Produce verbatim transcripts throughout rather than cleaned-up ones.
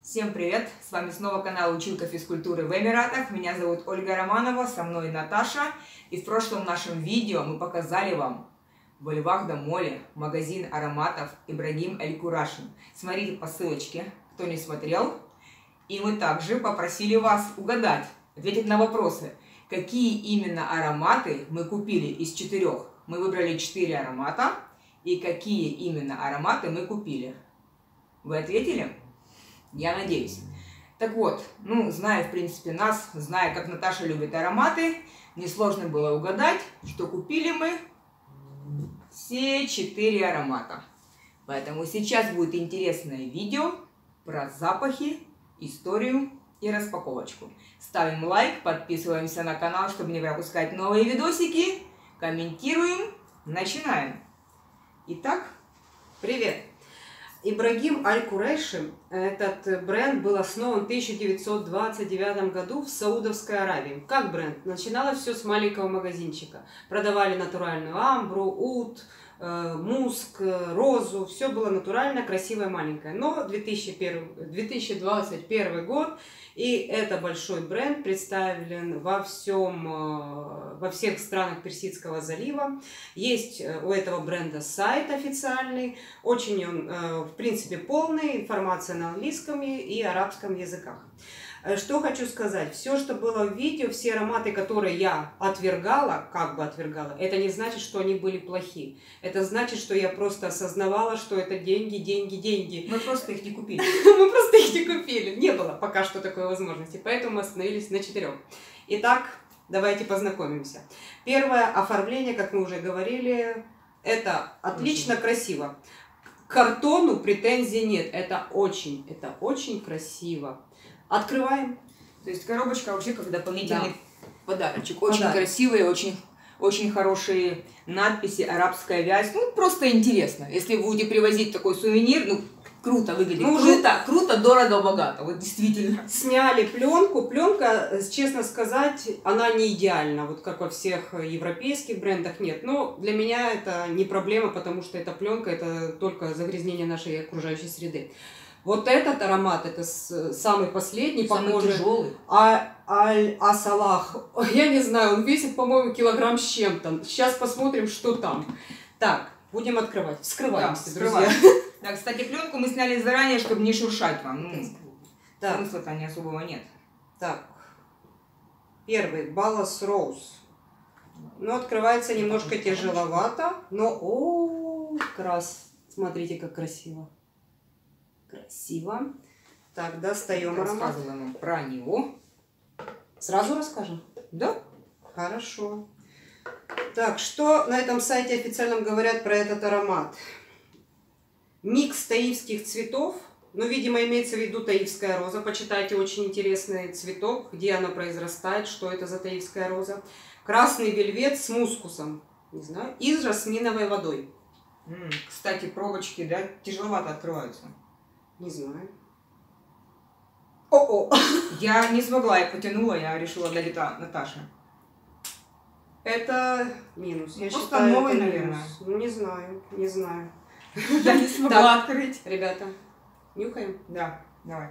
Всем привет! С вами снова канал Училка физкультуры в Эмиратах. Меня зовут Ольга Романова, со мной Наташа. И в прошлом нашем видео мы показали вам в Аль-Вахда-моле магазин ароматов Ибрагим Аль-Кураши. Смотрите по ссылочке, кто не смотрел. И мы также попросили вас угадать, ответить на вопросы, какие именно ароматы мы купили из четырех. Мы выбрали четыре аромата. И какие именно ароматы мы купили. Вы ответили? Я надеюсь. Так вот, ну, зная, в принципе, нас, зная, как Наташа любит ароматы, несложно было угадать, что купили мы все четыре аромата. Поэтому сейчас будет интересное видео про запахи, историю и распаковочку. Ставим лайк, подписываемся на канал, чтобы не пропускать новые видосики, комментируем, начинаем. Итак, привет! Ибрагим Аль-Кураши, этот бренд был основан в тысяча девятьсот двадцать девятом году в Саудовской Аравии. Как бренд? Начиналось все с маленького магазинчика. Продавали натуральную амбру, ут, муск, розу. Все было натурально, красивое, маленькое. Но две тысячи двадцать первый год, и это большой бренд, представлен во, всем, во всех странах Персидского залива. Есть у этого бренда сайт официальный. Очень он, в принципе, полный. Информация на английском и арабском языках. Что хочу сказать, все, что было в видео, все ароматы, которые я отвергала, как бы отвергала, это не значит, что они были плохие. Это значит, что я просто осознавала, что это деньги, деньги, деньги. Мы просто их не купили. Мы просто их не купили. Не было пока что такой возможности, поэтому мы остановились на четырех. Итак, давайте познакомимся. Первое оформление, как мы уже говорили, это отлично, красиво. К картону претензий нет. Это очень, это очень красиво. Открываем. То есть коробочка вообще как дополнительный, да, подарочек. Очень Подарок. Красивые, очень, очень хорошие надписи, арабская вязь. Ну, просто интересно. Если вы будете привозить такой сувенир, ну, круто выглядит. Ну, круто, круто, дорого, богато. Вот действительно. Сняли пленку. Пленка, честно сказать, она не идеальна. Вот как во всех европейских брендах нет. Но для меня это не проблема, потому что эта пленка, это только загрязнение нашей окружающей среды. Вот этот аромат, это самый последний, самый похожий. Тяжелый. А, Аль-Асалах. Я не знаю, он весит, по-моему, килограмм с чем-то. Сейчас посмотрим, что там. Так, будем открывать. Вскрываемся, да, друзья. Да, кстати, пленку мы сняли заранее, чтобы не шуршать вам. Ну, да. Смысла-то не особого нет. Так, первый, Балас Роуз. Ну, открывается немножко тяжеловато, но, о, крас. Смотрите, как красиво. Красиво. Так, достаем аромат. Рассказываем про него. Сразу расскажем? Да. Хорошо. Так, что на этом сайте официальном говорят про этот аромат? Микс таифских цветов. Ну, видимо, имеется в виду таифская роза. Почитайте, очень интересный цветок, где она произрастает, что это за таифская роза. Красный вельвет с мускусом. Не знаю. И с жасминовой водой. М-м, кстати, пробочки, да, тяжеловато открываются. Не знаю. О-о! Я не смогла, я потянула, я решила дать это Наташе. Это минус. Я Просто считаю, новый, это наверное. минус. Ну, не знаю, не знаю. Я не смогла открыть. Ребята, нюхаем? Да, давай.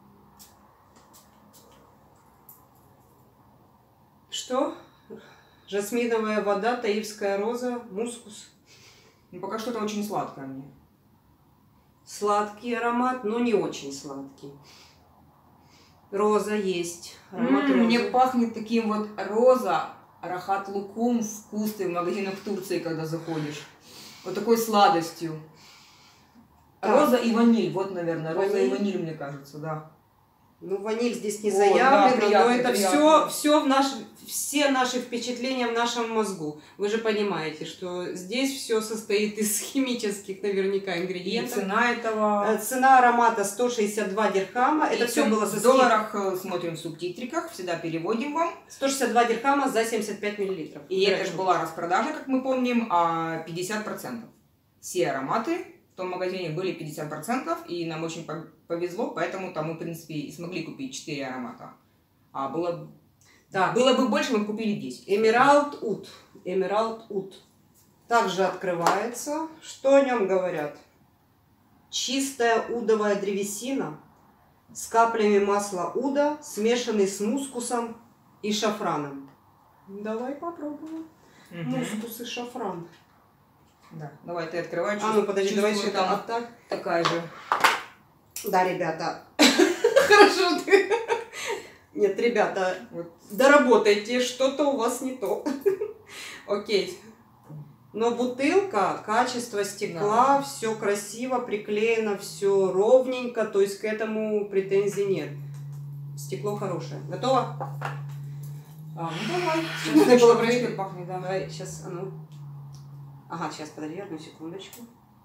Что? Жасминовая вода, таифская роза, мускус. Ну, пока что-то очень сладкое мне. Сладкий аромат, но не очень сладкий. Роза есть. Аромат М-м, розы. мне пахнет таким вот роза, рахат лукум, вкус ты в магазинах Турции, когда заходишь. Вот такой сладостью. Так. Роза и ваниль, вот, наверное, роза Ваниль. и ваниль, мне кажется, да. Ну, ваниль здесь не О, заявлено, да, приятно, но это приятно. все, все в наш, все наши впечатления в нашем мозгу. Вы же понимаете, что здесь все состоит из химических, наверняка, И ингредиентов. цена этого... Цена аромата сто шестьдесят два дирхама. Это И все было со в долларах э, смотрим в субтитриках, всегда переводим вам. сто шестьдесят два дирхама за семьдесят пять миллилитров. И это же была распродажа, как мы помним, а пятьдесят процентов. Все ароматы в том магазине были пятьдесят процентов, и нам очень повезло, поэтому там мы, в принципе, и смогли купить четыре аромата. А было, Так. было бы больше, мы купили десять. Эмералд Ут. Эмералд Ут. Также открывается. Что о нем говорят? Чистая удовая древесина. с каплями масла уда, смешанный с мускусом и шафраном. Давай попробуем. Угу. Мускус и шафран. Да, давай ты открывай. А ну подожди, давай чувствую, еще там вот так. такая же. Да, ребята. Хорошо ты. Нет, ребята, Вот. доработайте, что-то у вас не то. Окей. Но бутылка, качество стекла, Да. все красиво, приклеено, все ровненько, то есть к этому претензий нет. Стекло хорошее. Готово? А, ну давай. Сейчас Надо было было проверить. как пахнет, да. Давай, сейчас, а ну. Ага, сейчас, подожди, одну секундочку.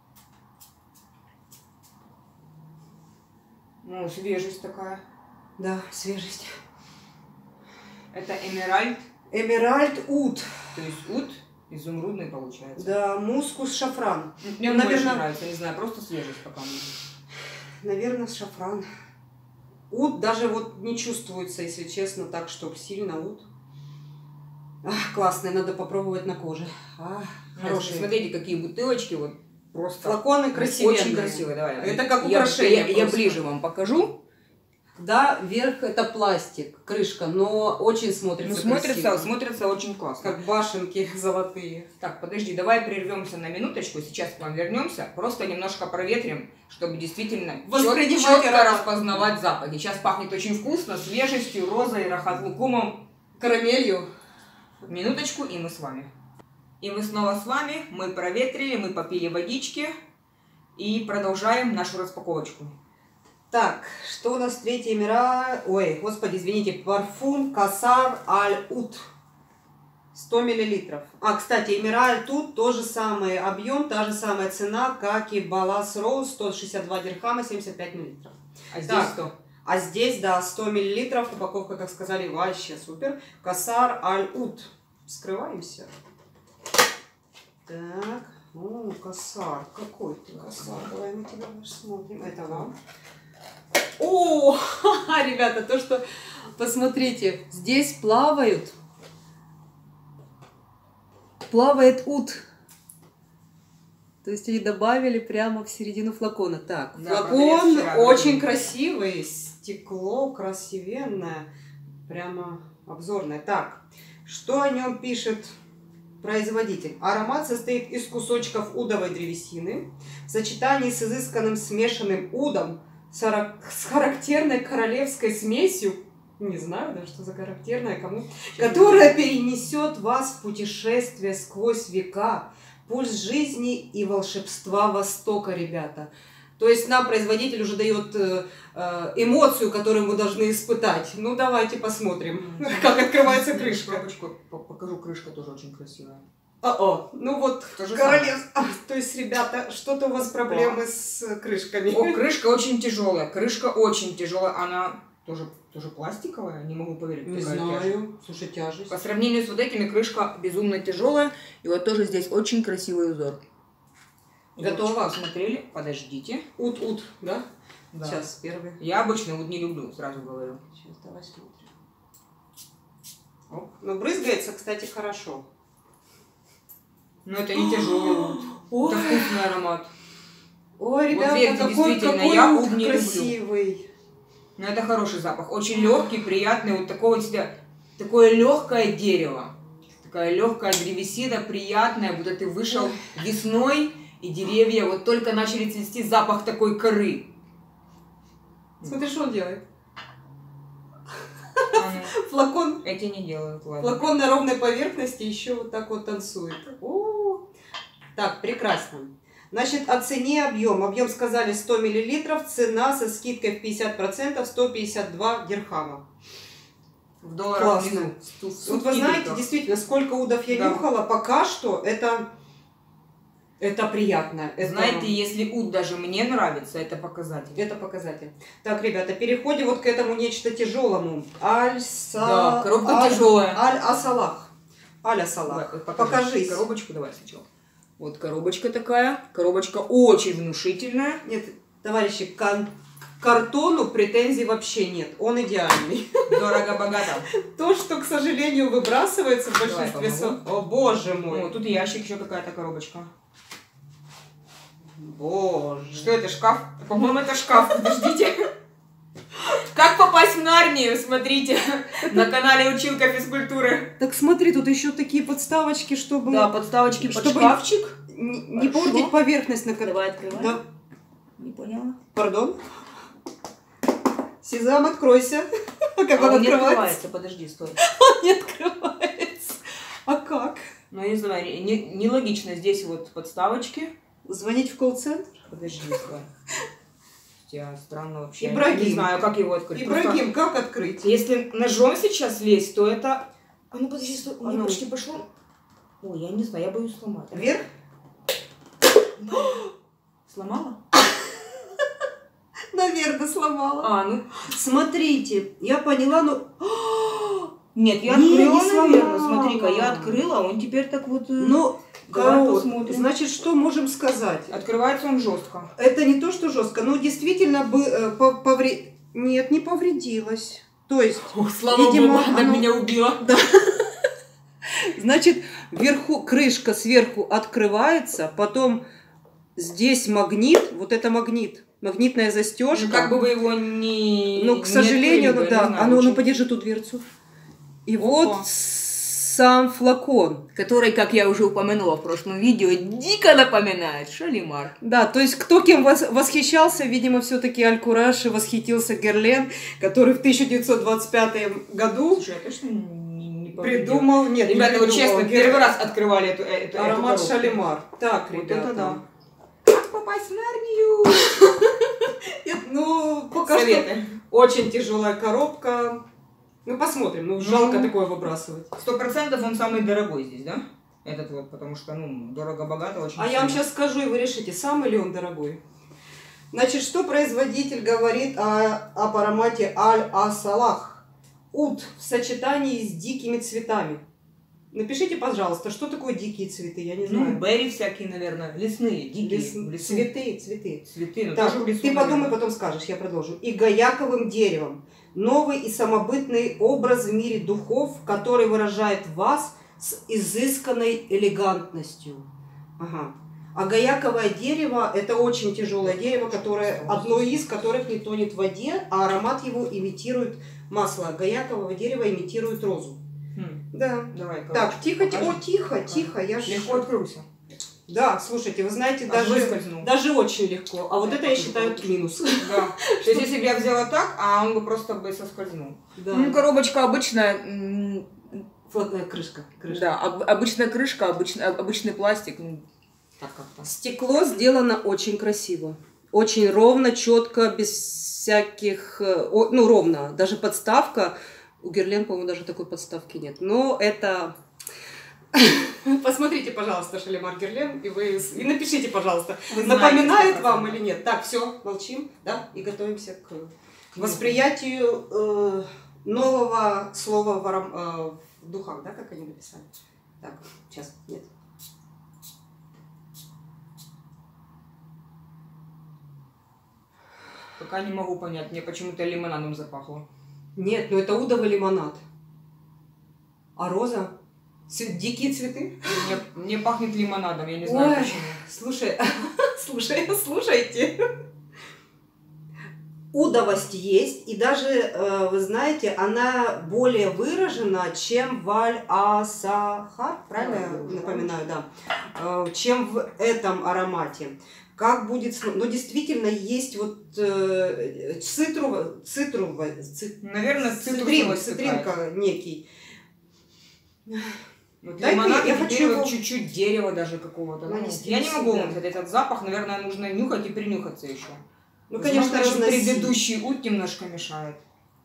Ну, свежесть такая. Да, свежесть. Это эмеральд, Эмеральд ут. то есть ут изумрудный получается. Да, мускус шафран. Мне он Наверное- больше нравится, не знаю, просто свежесть пока мне. Наверное, шафран. Ут даже вот не чувствуется, если честно, так, что сильно ут. Ах, классный, надо попробовать на коже. Ах, Хорошие. хорошие. Смотрите, какие бутылочки, вот просто. Флаконы красивые. Очень красивые, давай. Это как Я- украшение Я, я просто. ближе вам покажу. Да, верх это пластик, крышка, но очень смотрится Ну, смотрится, красиво. смотрится очень классно. Как башенки золотые. Так, подожди, давай прервемся на минуточку, сейчас к вам вернемся, просто немножко проветрим, чтобы действительно Воспринимать четко аромат. распознавать запахи. Сейчас пахнет очень вкусно, свежестью, розой, рахат-лукумом. Карамелью. Минуточку, и мы с вами. И мы снова с вами, мы проветрили, мы попили водички и продолжаем нашу распаковочку. Так, что у нас третья мира? Ой, господи, извините, парфюм Касар Аль Ут. сто миллилитров. А, кстати, Эмираль тут тот же самый объем, та же самая цена, как и Балас Роуз, сто шестьдесят два дирхама, семьдесят пять миллилитров. А здесь Так. что? А здесь, да, сто миллилитров, упаковка, как сказали, вообще супер. Касар Аль Ут. Вскрываемся. Так, о, Касар, какой ты Касар? Давай мы тебя смотрим. Это вам. О, ребята, то, что, посмотрите, здесь плавают, плавает ут. То есть они добавили прямо в середину флакона. Так, Да, флакон вчера очень говорила. красивый, стекло красивенное, прямо обзорное. Так, что о нем пишет производитель? Аромат состоит из кусочков удовой древесины в сочетании с изысканным смешанным удом, с характерной королевской смесью, не знаю даже, что за характерная, кому, которая перенесет вас в путешествие сквозь века, пульс жизни и волшебства Востока, ребята. То есть нам производитель уже дает э, э, эмоцию, которую мы должны испытать. Ну, давайте посмотрим, как открывается крышка. Коробочку по- покажу, крышка тоже очень красивая. О-о, ну вот, То же королев... А, то есть, ребята, что-то у вас проблемы с крышками. О, крышка очень тяжелая, крышка очень тяжелая, она тоже, тоже пластиковая, не могу поверить. Не такая тяжесть. знаю, слушай, тяжесть. По сравнению с вот этими, крышка безумно тяжелая, и вот тоже здесь очень красивый узор. Готово? Смотрели? Подождите. Ут-ут, да? Да. Сейчас, первый. Я обычно вот не люблю, сразу говорю. Сейчас, давай смотрим. Оп. Ну, брызгается, кстати, хорошо. Но это не тяжелый уд. Ой, Это вкусный аромат. ой, ребята, верьте, какой, действительно, какой я ут ут не люблю. красивый. Но это хороший запах. Очень легкий, приятный. Вот такого себя. Такое легкое дерево. Такая легкая древесина, приятная. Будто ты вышел весной, и деревья вот только начали цвести, запах такой коры. Смотри, что он делает. А ну, Флакон, эти не делают, ладно. флакон на ровной поверхности еще вот так вот танцует. О, так, прекрасно. Значит, о цене, объем. Объем сказали сто миллилитров, цена со скидкой в пятьдесят процентов сто пятьдесят два дирхама. В долларах Классно. внизу. Сту- Вот сутки вы знаете, только. действительно, сколько удов я Да. нюхала, пока что это, это приятно. Это, Знаете, если уд даже мне нравится, это показатель. это показатель. Так, ребята, переходим вот к этому нечто тяжелому. Аль-Са... Да, коробка Аль- тяжелая. Аль-Асалах. Аль-Асалах. Давай, Покажись. Коробочку давай сначала. Вот коробочка такая. Коробочка очень внушительная. Нет, товарищи, к картону претензий вообще нет. Он идеальный. Дорого-богато. То, что, к сожалению, выбрасывается в Давай, большинстве... помогу. со- О, боже мой. О, тут ящик, еще какая-то коробочка. Боже. Что это, шкаф? По-моему, это шкаф. Подождите. попасть в Нарнию, смотрите, на канале Училка физкультуры. Так смотри, тут еще такие подставочки, чтобы... Да, подставочки под чтобы шкафчик. Не, не портить поверхность на Давай открывай. Да. Не поняла. Пардон. Сезам, откройся. Как А он он не открывается? открывается, подожди, стой. Он не открывается. А как? Ну, я не знаю, не- нелогично. Здесь вот подставочки. Звонить в колл-центр? Подожди, стой. Я странно вообще. Ибрагим. Не знаю, как его открыть. Ибрагим, как открыть? Просто если ножом сейчас лезть, то это... А ну подожди, стой. У меня ну. почти пошло. Ой, я не знаю, я боюсь сломать. Вверх? Сломала? Наверное, сломала. А, ну... Смотрите, я поняла, но... Нет, я Не, открыла, не наверное. сломала. Смотри-ка, я открыла, он теперь так вот... э, Ну, Давай корот, посмотрим. значит, что можем сказать? Открывается он жестко. Это не то, что жестко, но действительно бы э, по- повре... Нет, не повредилось. То есть, Ох, слава видимо, богу, она оно- меня убила. значит, вверху крышка сверху открывается, потом здесь магнит, вот это магнит, магнитная застежка. Ну, как бы вы его не... Ну, к не сожалению, открыли бы, ну я да. не знаю, А ну, ну очень. подержи ту дверцу. И Опа. вот сам флакон. Который, как я уже упомянула в прошлом видео, дико напоминает Шалимар. Да, то есть кто кем вос- восхищался, видимо, все-таки Аль-Кураш и восхитился Герлен, который в тысяча девятьсот двадцать пятом году Слушай, я точно не, не повредила. придумал... Нет, не Ребята, вот придумал, честно, Герлен. первый раз открывали эту, эту, эту Аромат коробку. Шалимар. Так, Вот ребята. это да. Как попасть в Нарнию? Нет, ну, пока что Советы. очень тяжелая коробка. Ну, посмотрим. Ну, жалко Ну. такое выбрасывать. Сто процентов он самый дорогой здесь, да? Этот вот, потому что, ну, дорого-богато очень. А я вам сильно. сейчас скажу, и вы решите, самый ли он дорогой. Значит, что производитель говорит о, об аромате Аль-Асалах? Уд в сочетании с дикими цветами. Напишите, пожалуйста, что такое дикие цветы, я не Ну, знаю. берри всякие, наверное, лесные, дикие. Лес- в лесу. Цветы, цветы. Цветы, ну, Так, тоже в лесу, ты подумай, наверное. потом скажешь, я продолжу. И гаяковым деревом. Новый и самобытный образ в мире духов, который выражает вас с изысканной элегантностью. Ага. А гаяковое дерево – это очень тяжелое дерево, которое, одно из которых не тонет в воде, а аромат его имитирует масло. Гаякового дерева имитирует розу. Хм, Да. Давай, короче, Так, тихо, тихо, покажи. о, тихо, Покажи. тихо. Я ж... Легко открылся. Да, слушайте, вы знаете, Аж даже, выскользнул. даже очень легко. А вот Да, это я покажи, считаю покажи. минус. Да. То есть, если бы я взяла так, а он бы просто бы соскользнул. Да. Ну, коробочка обычная. м, Флотная крышка. крышка. Да, об- обычная крышка, обычный, обычный пластик. Ну, так как-то. Стекло сделано очень красиво. Очень ровно, четко, без всяких... э, о- Ну, ровно. Даже подставка. У Герлен, по-моему, даже такой подставки нет. Но это... Посмотрите, пожалуйста, Шалимар Герлен, и вы с- и напишите, пожалуйста, Вы знаете, напоминает сто вам процентов. или нет. Так, все, молчим, да, и готовимся к восприятию э, нового слова в, аром- э, в духах, да, как они написали. Так, сейчас, нет. Пока не могу понять, мне почему-то лимонадом запахло. Нет, ну это удовый лимонад. А роза? Ц- Дикие цветы? Мне, мне пахнет лимонадом, я не знаю Ой, почему. слушай, слушай, слушайте. Удовость есть, и даже, э, вы знаете, она более выражена, чем в Аль-Асахар, правильно я Да, да, напоминаю, да, Э, чем в этом аромате. Как будет, с- ну действительно есть вот э, цитруво, цитруво, ци- Наверное, цитрин, цитрусовость какая-то. цитринка некий. Вот Дай-ка лимонад, я и теперь хочу вот его- чуть-чуть дерева даже какого-то. Ну, Нанести я не на могу себя. вот этот запах, наверное, нужно нюхать и принюхаться еще. Ну, конечно, Возможно, еще разноси. предыдущий ут немножко мешает.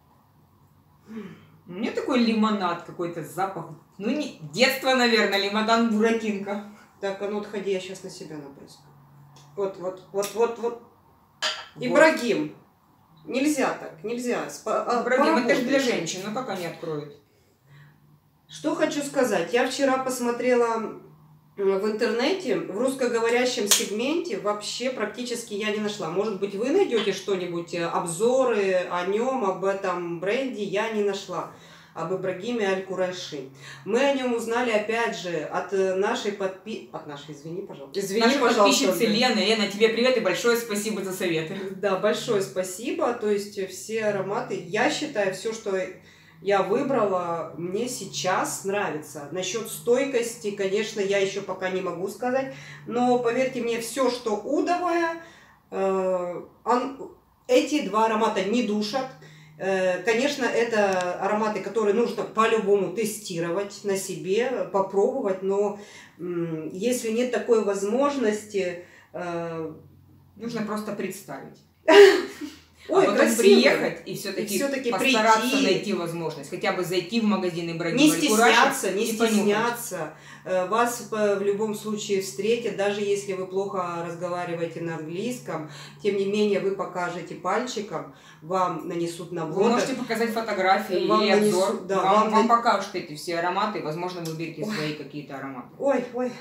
Мне такой лимонад какой-то запах. Ну, не детство, наверное, лимонад Буратинка. Так, а ну отходи, я сейчас на себя набрызгаю. Вот, вот, вот, вот, вот. Вот. Ибрагим. Нельзя так, нельзя. Спа- а, Брагим, это же для поработай. женщин, ну как они откроют? Что хочу сказать. Я вчера посмотрела э, в интернете, в русскоговорящем сегменте вообще практически я не нашла. Может быть, вы найдете что-нибудь, э, обзоры о нем, об этом бренде, я не нашла. об Ибрагиме Аль-Курайши. Мы о нем узнали, опять же, от нашей подпи... От нашей, извини, пожалуйста. Извини, Наша пожалуйста. подписчицы Лены. Лена, тебе привет и большое спасибо за советы. Да, большое спасибо. То есть все ароматы, я считаю, все, что я выбрала, мне сейчас нравится. Насчет стойкости, конечно, я еще пока не могу сказать, но поверьте мне, все, что удовое, э, он, эти два аромата не душат. Э, конечно, это ароматы, которые нужно по-любому тестировать на себе, попробовать, но э, если нет такой возможности... Э, нужно просто представить. Ой, а потом красивые. приехать и все-таки все постараться прийти. найти возможность. Хотя бы зайти в магазин Ибрагим Не Аль-Курайши стесняться, не и понюхать. стесняться. Вас в любом случае встретят, даже если вы плохо разговариваете на английском. Тем не менее, вы покажете пальчиком, вам нанесут набор. Вы можете показать фотографии вам или нанесут, обзор. да, вам, вам вам покажут эти все ароматы. Возможно, вы выберете Ой. свои какие-то ароматы. Ой, ой.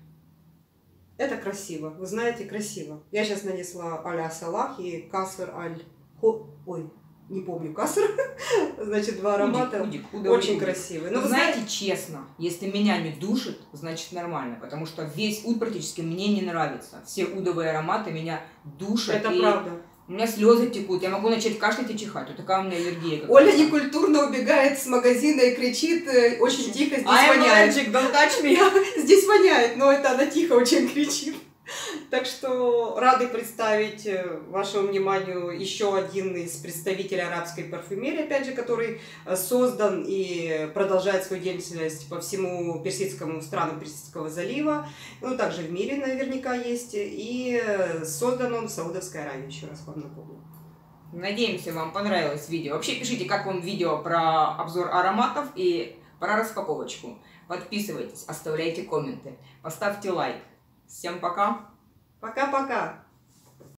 Это красиво. Вы знаете, красиво. Я сейчас нанесла а-ля Салах и Каср Аль... Ой, не помню Каср. Значит, два аромата. Удик, удик, удовый, очень удик. красивые. Но Но вы вы знаете, знаете, честно, если меня не душит, значит нормально. Потому что весь уд практически мне не нравится. Все удовые ароматы меня душат. это и правда. У меня слезы текут, я могу начать кашлять и чихать. Вот такая у меня аллергия. Оля некультурно убегает с магазина и кричит э, очень тихо, здесь I'm воняет. allergic, don't touch me. Здесь воняет, но это она тихо очень кричит. Так что рады представить вашему вниманию еще один из представителей арабской парфюмерии, опять же, который создан и продолжает свою деятельность по всему персидскому странам Персидского залива, ну также в мире наверняка есть, и создан он в Саудовской Аравии, еще раз вам напомню. Надеемся, вам понравилось видео. Вообще пишите, как вам видео про обзор ароматов и про распаковочку. Подписывайтесь, оставляйте комменты, поставьте лайк. Всем пока! Пока-пока!